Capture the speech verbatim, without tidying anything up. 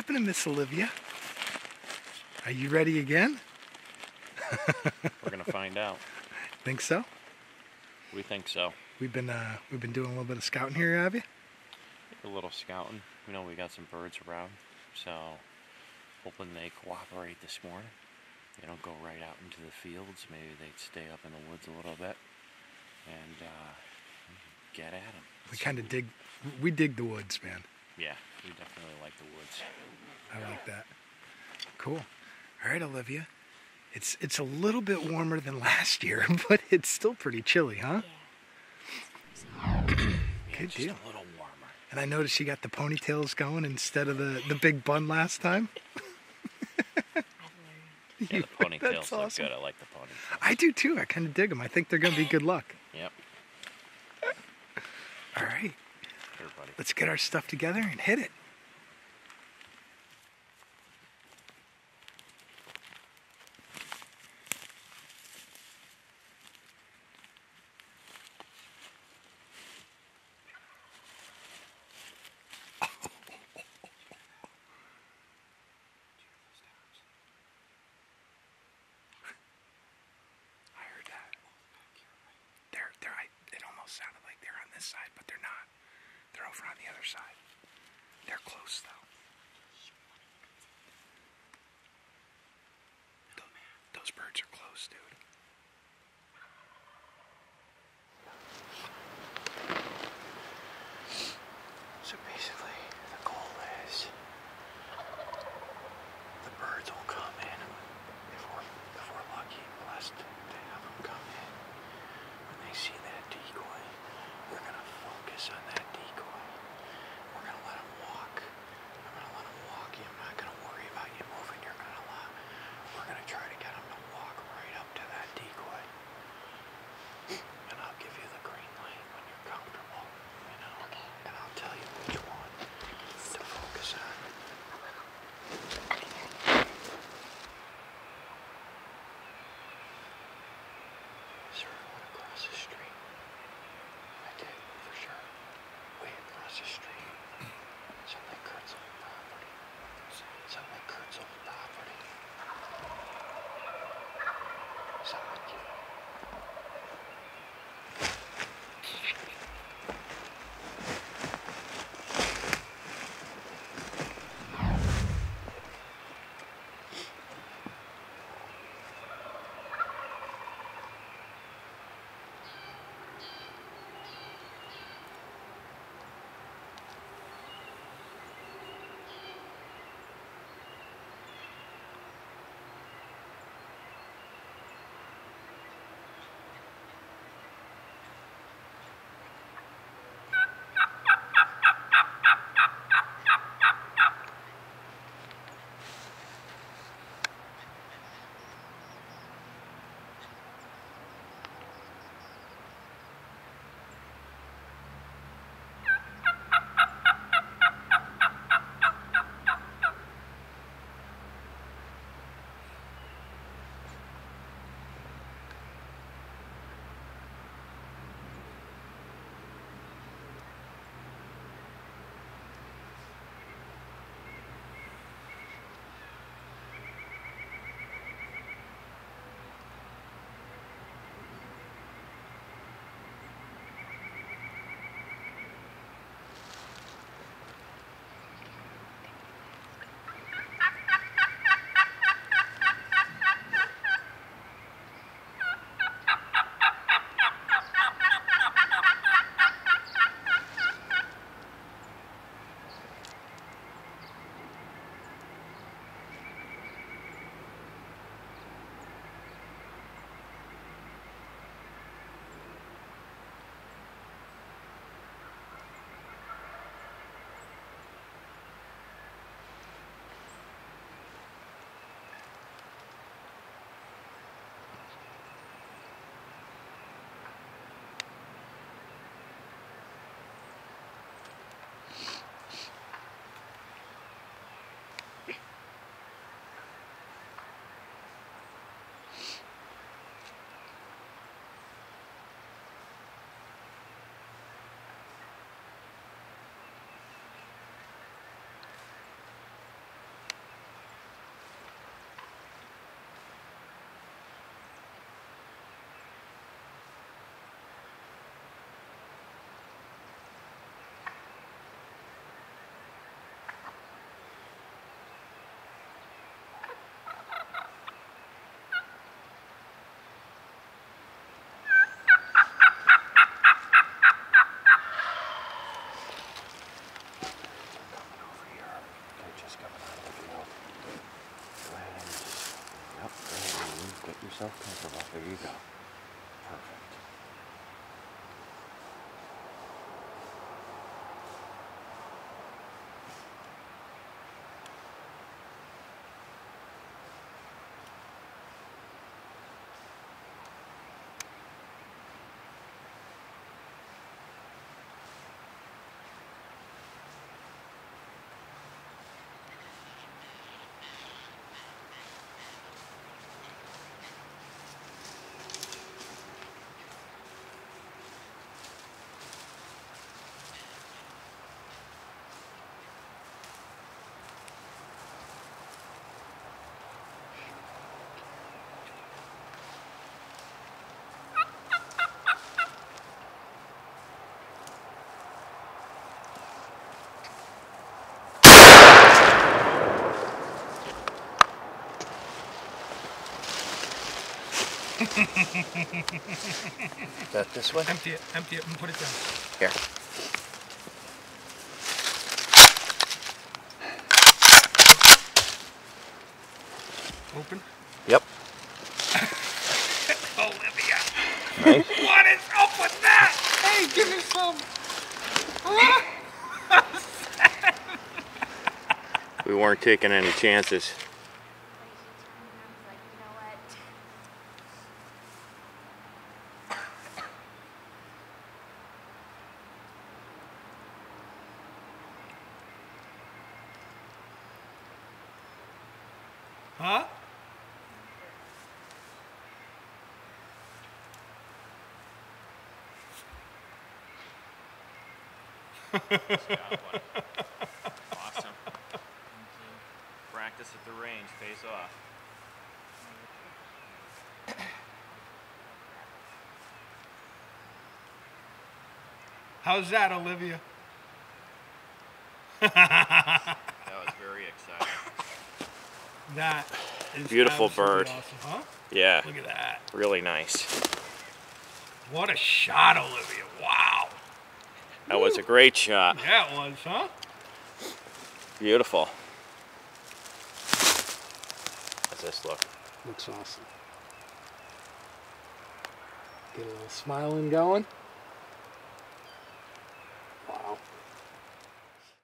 happening, Miss Olivia? Are you ready again? We're gonna find out. Think so? We think so. We've been uh, we've been doing a little bit of scouting here, have you? A little scouting. We know we got some birds around, so hoping they cooperate this morning. They don't go right out into the fields. Maybe they'd stay up in the woods a little bit and uh, get at them. We kind of dig. We dig the woods, man. Yeah, we definitely like the woods. I like that. Cool. All right, Olivia. It's it's a little bit warmer than last year, but it's still pretty chilly, huh? Yeah. Good yeah, just deal. A little warmer. And I noticed you got the ponytails going instead of the, the big bun last time. Yeah, the ponytails That's look awesome. good. I like the ponytails. I do too. I kind of dig them. I think they're going to be good luck. Yep. All right. Here, buddy. Let's get our stuff together and hit it. Sounded like they're on this side, but they're not. They're over on the other side. They're close, though. Th- those birds are close, dude. So basically, the goal is the birds will come in if we're, if we're lucky and blessed to have them come in. When they see that decoy, we're going to focus on that decoy. We're going to let them walk. I'm going to let them walk you. I'm not going to worry about you moving. You're going to allow. We're going to try to get them to walk right up to that decoy. And I'll give you the green light when you're comfortable, you know? Okay. And I'll tell you which one to focus on. Sir, I went across the street. I did, for sure. Way across the street. Something like Kurt's old property. Something like Kurt's old property. Something like you. so comfortable. There you go. Perfect. That this way? Empty it, empty it, and put it down. Here. Open? Yep. Olivia! Nice. What is up with that? Hey, give me some! We weren't taking any chances. Huh? Awesome. Practice at the range, face off. How's that, Olivia? That was very exciting. That is Beautiful absolutely bird. Awesome, huh? Yeah. Look at that. Really nice. What a shot, Olivia. Wow. That Woo. was a great shot. Yeah, it was, huh? Beautiful. How's this look? Looks awesome. Get a little smiling going.